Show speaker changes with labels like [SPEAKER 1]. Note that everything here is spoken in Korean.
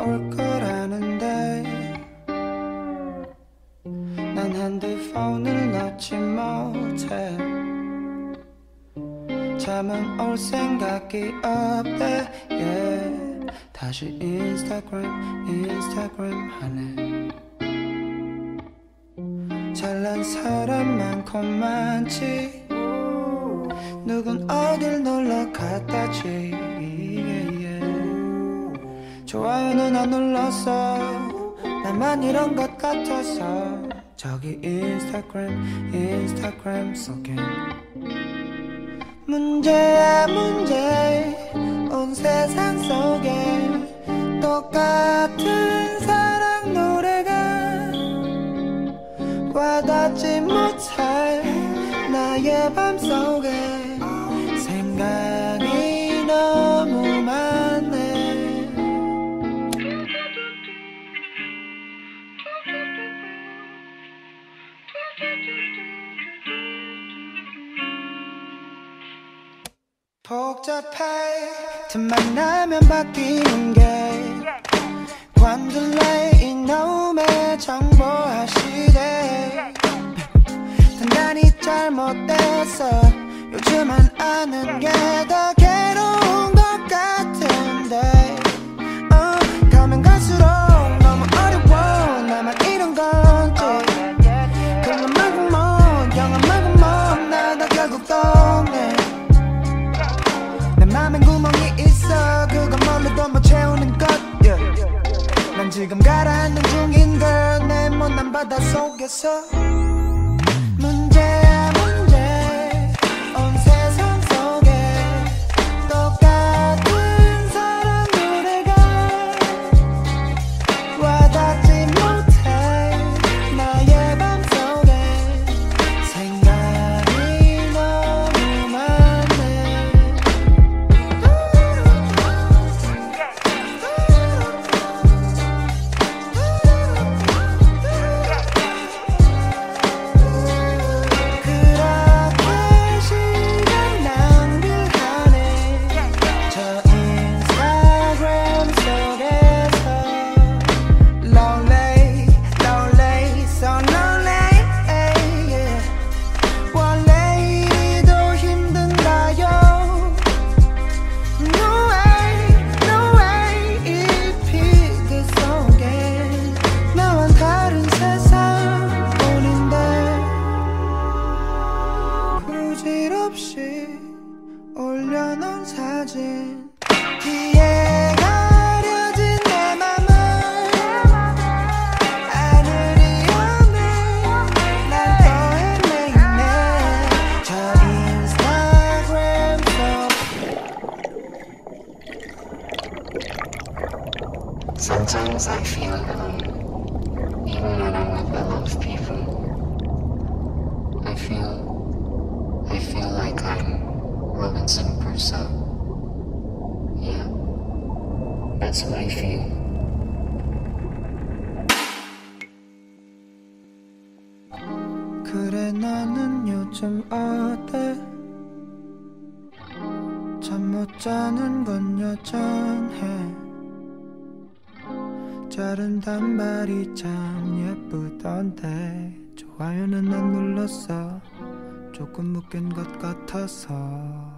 [SPEAKER 1] 올 거라는데 난 핸드폰을 넣지 못해. 잠은 올 생각이 없대. yeah. 다시 인스타그램 하네. 잘난 사람 많고 많지. 누군 어딜 놀러 갔다지. 좋아요는 안 눌렀어. 나만 이런 것 같아서. 저기 인스타그램 속엔 문제야 문제. 온 세상 속에 똑같은 사랑 노래가 와닿지 못할 나의 맘속에 생각이 너무 많네. 복잡해 틈만 나면 바뀌는 게 관둘래 이놈의 정보화 시대. 단단히 잘못됐어. 요즘은 아는 게 더 괴로운 것 같은데 가면 갈수록 너무 어려워. 나만 이런 건지 그런 말고 뭐 영화 말고 뭐 나도 결국 동네. 내 맘엔 구멍이 있어. 그건 뭘로도 못 채우는 것. 난 지금 가라앉는 중인 걸. 내 못난 바다 속에서 문제야 문제. 온 세상 속에 똑같은 사랑 노래가 와닿지 못해 나의 맘속에 생각이 너무 많네. 그렇게 시간 낭비를 하네. 저 인스타그램 속에서 lonely so lonely. yeah. 원래 이리도 힘든가요? No way 이 피드 속에 나와 다른 세상 뿐인데 부질없이 올려놓은 사진 뒤에 가려진 내 맘을 하늘이 없네. 난 또 헤매이네. 저 인스타그램 속
[SPEAKER 2] Sometimes I feel alone, even when I'm with a lot of people. I feel like I'm Robinson Crusoe. Yeah, that's what I feel.
[SPEAKER 1] 그래 너는 요즘 어때? 잠 못 자는 건 여전해. 자른 단발이 참 예쁘던데 좋아요는 안 눌렀어. 조금 묶인 것 같아서.